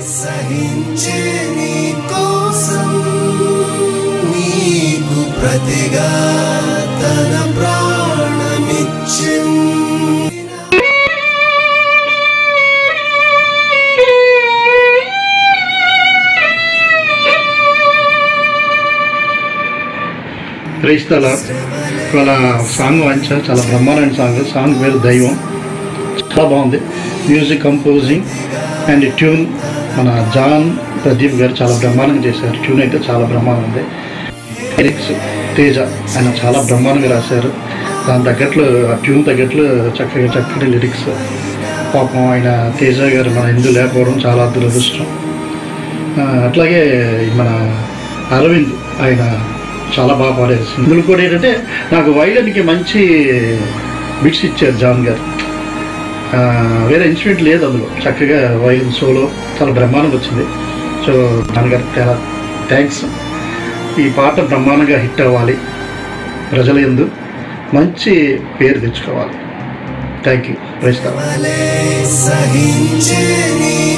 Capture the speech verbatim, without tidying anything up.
సహించే నీ కోసం నీకు ప్రతిగా తన ప్రాణమిచ్చింది. క్రైస్తల వాళ్ళ సాంగ్ వాయించా, చాలా బ్రహ్మాండమైన సాంగ్. సాంగ్ పేరు దైవం, చాలా బాగుంది. మ్యూజిక్ కంపోజింగ్ అండ్ ట్యూన్ మన జాన్ ప్రదీప్ గారు చాలా బ్రహ్మాండంగా చేశారు. ట్యూన్ అయితే చాలా బ్రహ్మాండంగా ఉంది. లిరిక్స్ తేజ ఆయన చాలా బ్రహ్మాండంగా రాశారు. దాని తగ్గట్లు ఆ ట్యూన్ తగ్గట్లు చక్కగా చక్కటి లిరిక్స్. పాపం ఆయన తేజ గారు మన హిందూ లేకపోవడం చాలా దురదృష్టం. అట్లాగే మన అరవింద్ ఆయన చాలా బాగా పాడారు. ఇందులో కూడా ఏంటంటే నాకు వైలన్కి మంచి బిట్స్ ఇచ్చారు జాన్ గారు. వేరే ఇన్స్ట్రుమెంట్ లేదు అందులో, చక్కగా వైలన్ సోలో చాలా బ్రహ్మాండంగా వచ్చింది. సో జాన్ గారికి చాలా థ్యాంక్స్. ఈ పాట బ్రహ్మాండంగా హిట్ అవ్వాలి, ప్రజల యందు మంచి పేరు తెచ్చుకోవాలి. Thank you. Praise the lord.